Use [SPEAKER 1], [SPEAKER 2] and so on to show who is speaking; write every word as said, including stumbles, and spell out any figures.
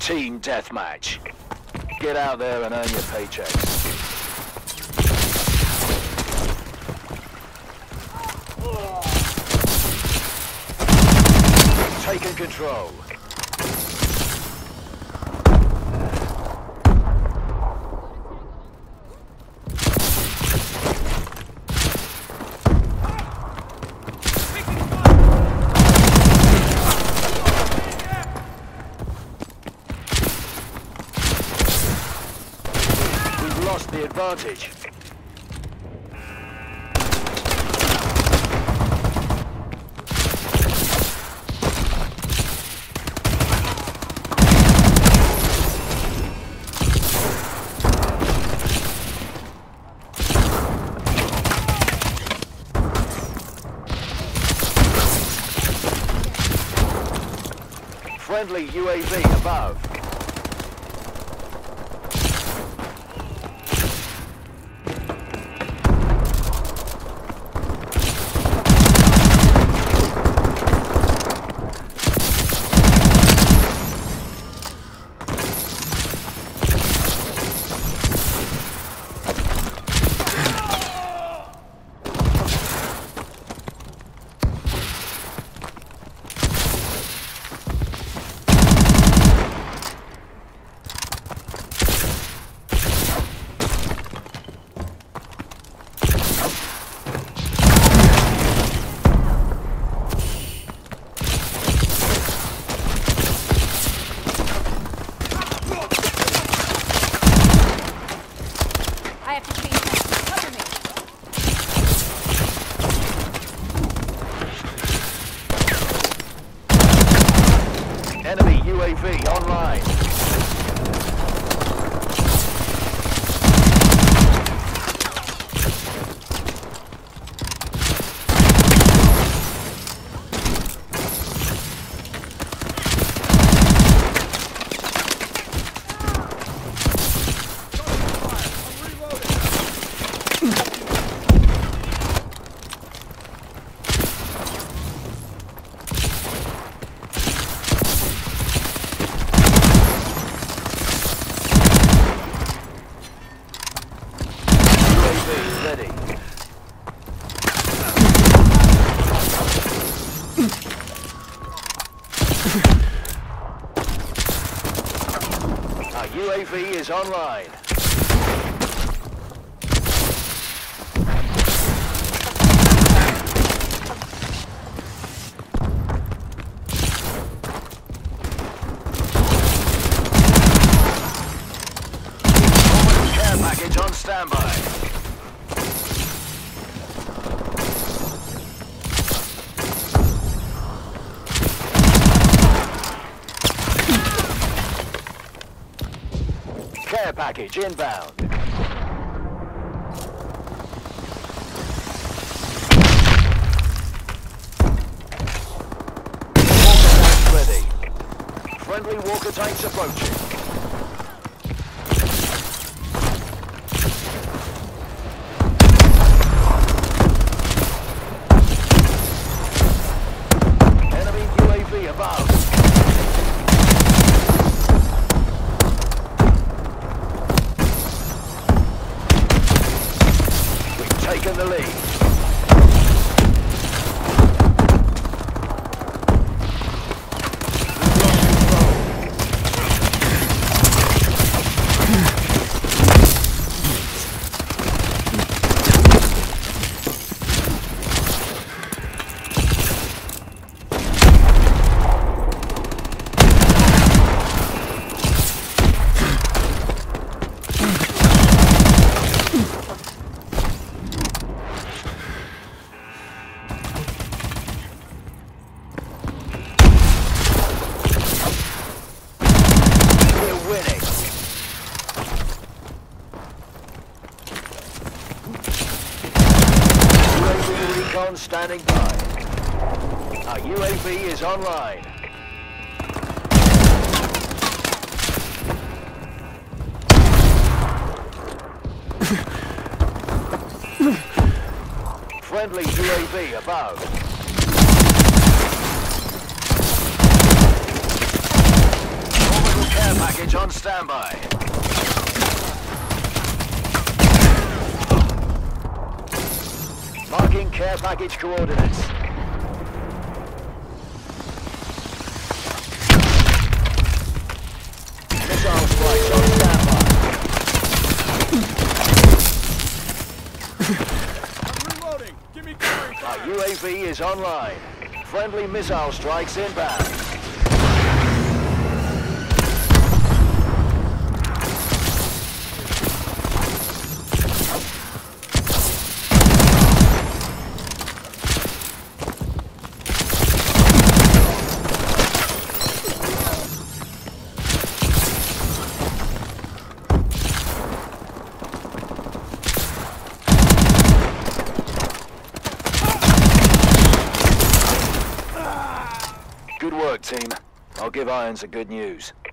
[SPEAKER 1] Team deathmatch. Get out there and earn your paychecks. Taking control. We've lost the advantage. Friendly U A V above. Enemy U A V online. Ready. Our U A V is online. Care package on standby. Care package inbound. Walker tanks ready. Friendly walker tanks approaching. Enemy U A V above. Taking the lead. Recon standing by. Our U A V is online. Friendly U A V above. Orbital care package on standby. Marking care package coordinates. Missile strikes on standby.
[SPEAKER 2] I'm reloading. Give me covering
[SPEAKER 1] Our
[SPEAKER 2] fire.
[SPEAKER 1] U A V is online. Friendly missile strikes inbound. Good work, team. I'll give Irons the good news.